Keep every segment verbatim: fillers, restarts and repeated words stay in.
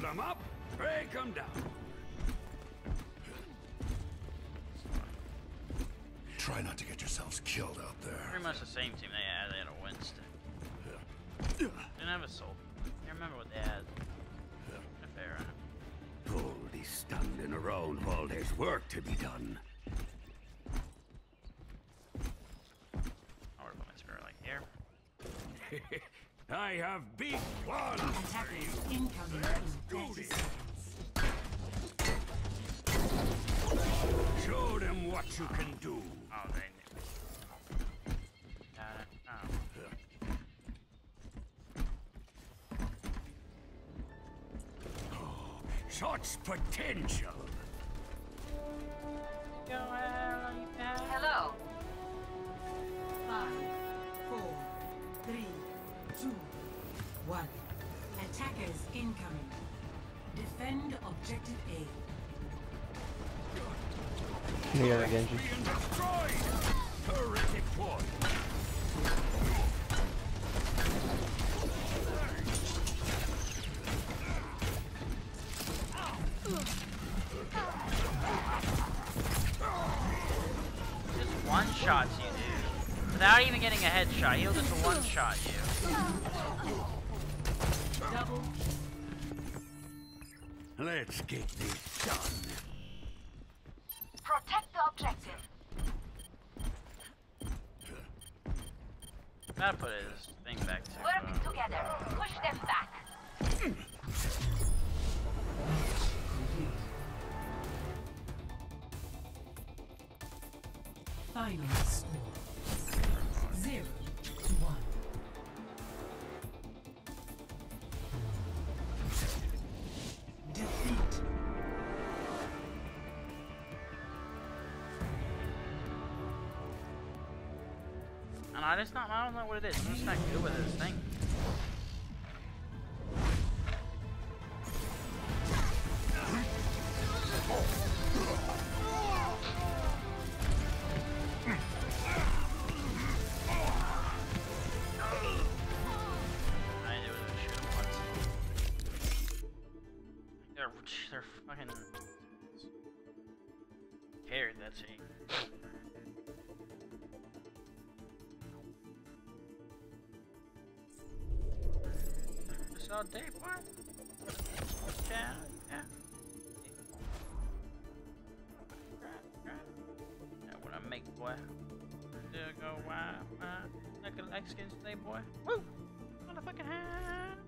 them up, break them down. Try not to get yourselves killed out there. Pretty much the same team they had. They had a Winston. Didn't have a soul. I remember what they had. A fair enough. All this standing around while there's work to be done. I would put my spirit like here. I have big plans for you. Incoming in thirty seconds. Show them what you can do. Oh, they knew. Got it. Oh. Such potential. Hello. Five, four, three, two, one. Attackers incoming. Defend objective A. Yeah, again. Being destroyed. Terrific one. Just one shots you, dude. Without even getting a headshot, he'll just one shot you. Double. Let's get this done. Protect the objective. Gotta put his thing back to. Work Uh, together. Push them back. Final score. Zero to one. Defeat. and I just not. I don't know what it is. I'm just not good with this thing. I knew it was shoot him once. They're they're fucking carried that team. This all day, boy. Yeah, yeah. That's what I make, boy. There go, why, why? Like a Mexican stay, boy. Woo! Motherfucking hand.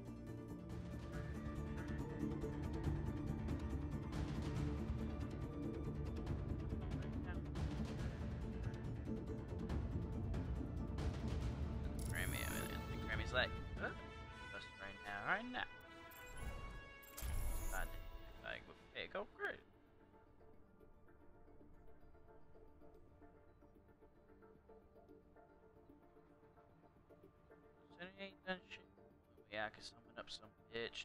Grammy, I mean, Grammy's like, huh? Just right now, right now. God, like, hey, go great. Said he ain't done shit. Yeah, I can summon up some bitch.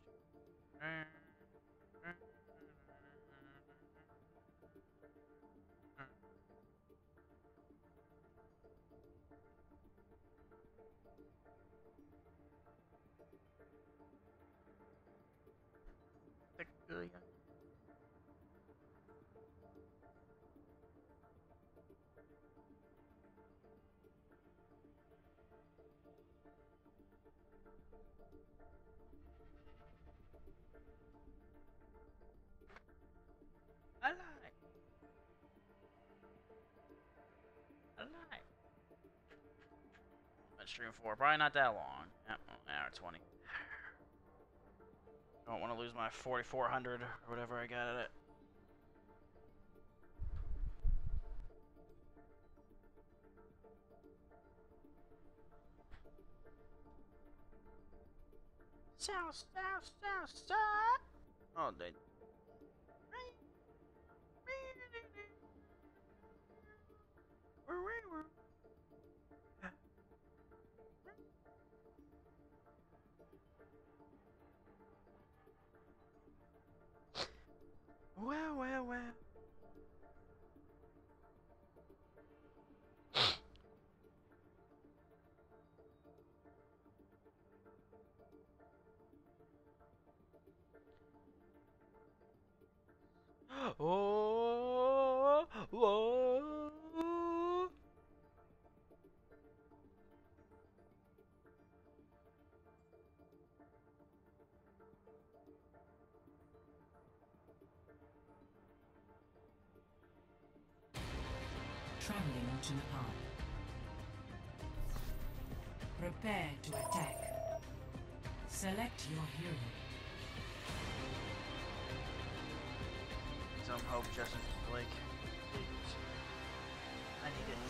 I like. I like. Been stream for probably not that long. Yeah, an hour twenty. I don't want to lose my forty-four hundred or whatever I got at it. South, south, south, south. Oh, they. Well, well, well. Oh, whoa. Traveling to Nepal. Prepare to attack. Select your hero. Some hope, Justin Blake. Please. I need it.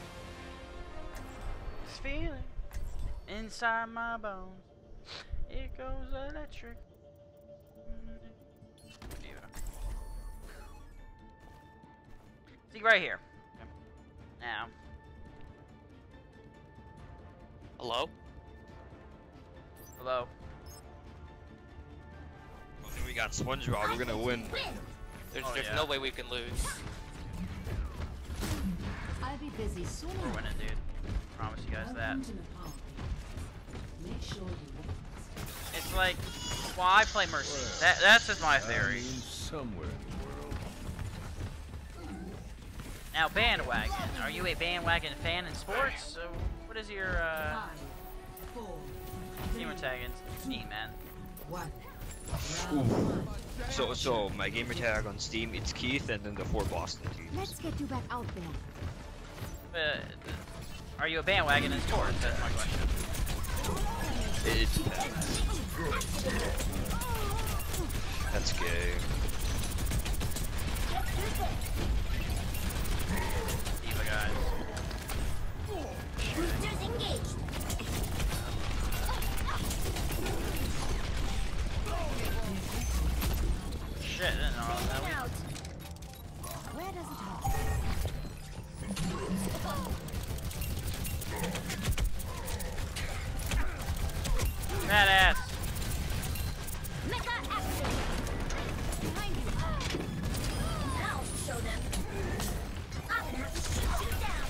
This feeling inside my bones. It goes electric. Yeah. See right here. Now. Hello? Hello. Okay, we got SpongeBob, we're gonna win. There's, Oh, there's yeah. no way we can lose. I'll be busy soon. We're winning, dude. Promise you guys that. Welcome to Nepal. Make sure you win. It's like, well, I play Mercy. That, that's just my I theory. mean, somewhere in the world. Now, bandwagon. Are you a bandwagon fan in sports? So, what is your uh, Five, four, gamer tag in Steam, man? one. So, so my gamer tag on Steam, it's Keith, and then the four Boston teams. Let's get you back out there. Uh, are you a bandwagon in sports? That's my question. It depends. That's gay. Diva guys. Boosters engaged. Shit, I didn't know all that. Taken out. Where does it hurt? Badass. Mecha action. Behind you. I'll show them. I'm gonna have to shoot you down.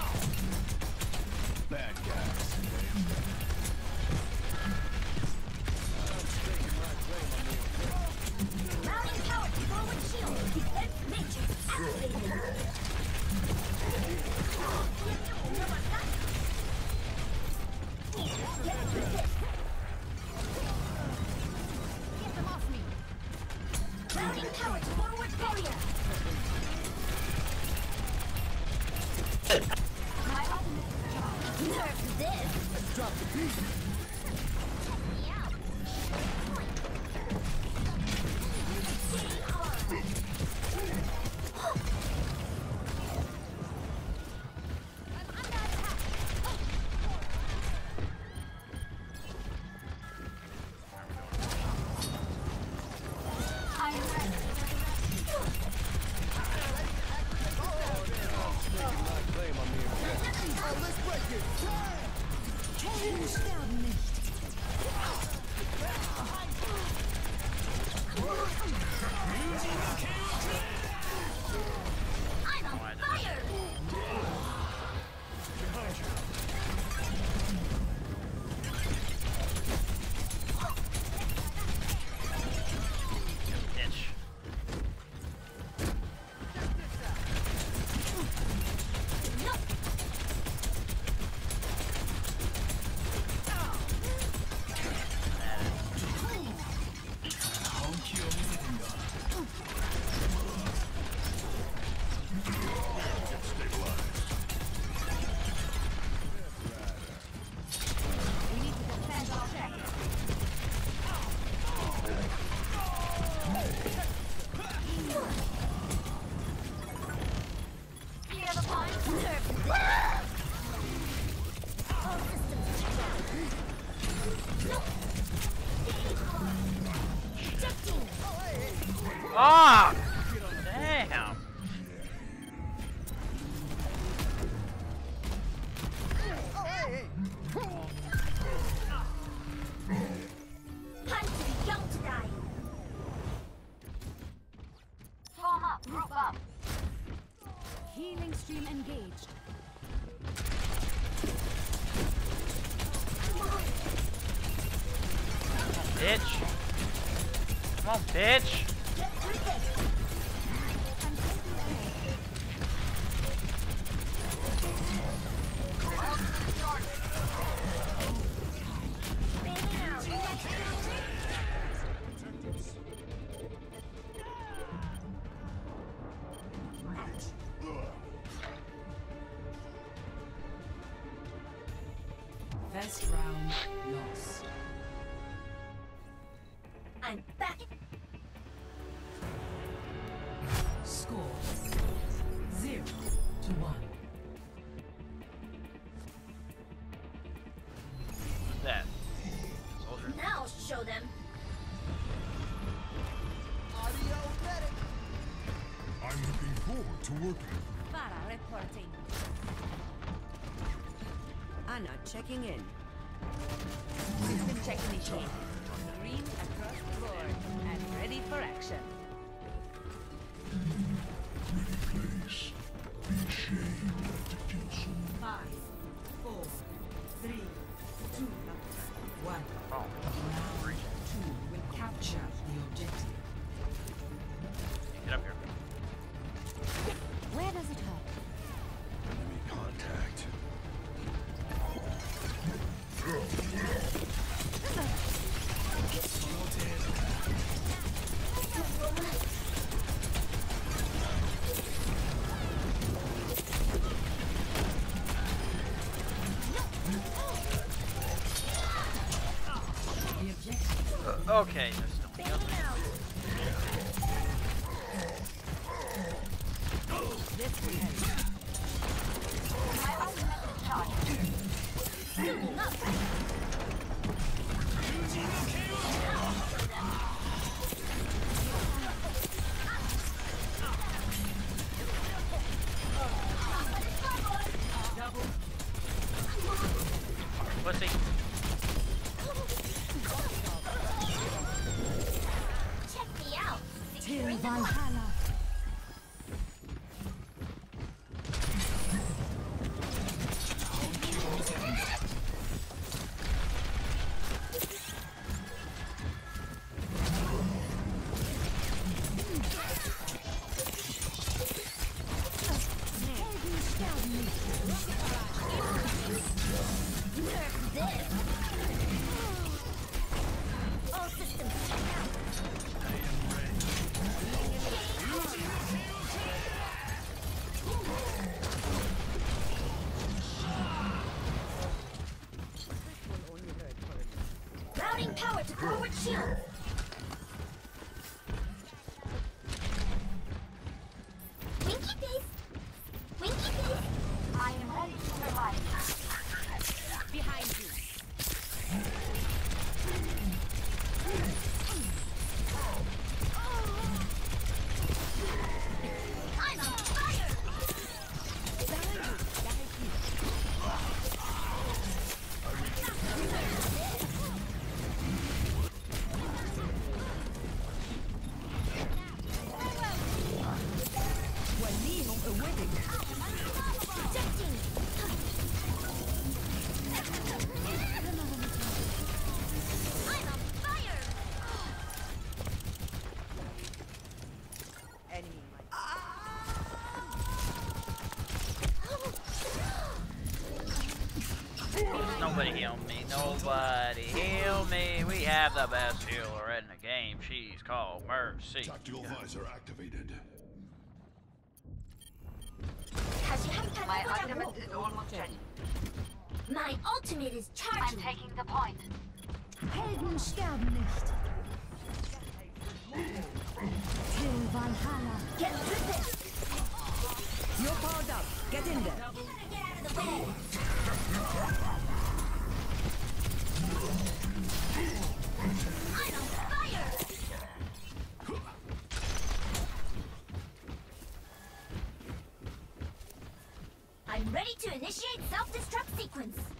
Bad guys. Mounting tower forward shield. Defense matrix activated. Get them off me. Mounting tower forward barrier. My ultimate. Nerf this. Let's drop the beat. Yeah. I'm on fire! Bitch. We need to defend our check. Hear the point? Nerf this. All systems checked. Ejecting. Ah! Damn. Time to be young to die. Form up, group up. Healing stream engaged. Bitch. Come on, bitch. Get through this. Bailing out. First round lost. I'm back. Score zero to one. That. Soldier. Now I'll show them. I'm looking forward to working. Farah reporting. Anna checking in. System check initiated. Green across the board and ready for action. Please be ashamed to do so. Five, four, three, two, one. Oh. Round two will capture the objective. Get up here. Where does it hurt? Enemy contact. The objective. Uh, okay, there's still Bailing out. This will help. My ultimate is charged. Suiting up. pussy. Check me out. Till Securing the block. Valhalla. Nerf this. All systems check out. Routing power to forward shield. Winky face. Winky face. I am ready to survive. Behind you. I'm on fire. وليهم قوتك. Projecting. I'm on fire. Enemy might. Nobody heal me. Nobody heal me. We have the best healer in the game. She's called Mercy. Tactical visor activated. Cause you haven't had My a good ultimate roll. is almost ready. My ultimate is I'm charging. taking the point. Helden sterben nicht. Till Valhalla. Get through this. You're powered up. Get in there. Get out of the way. I'm on fire. I'm ready to initiate self-destruct sequence.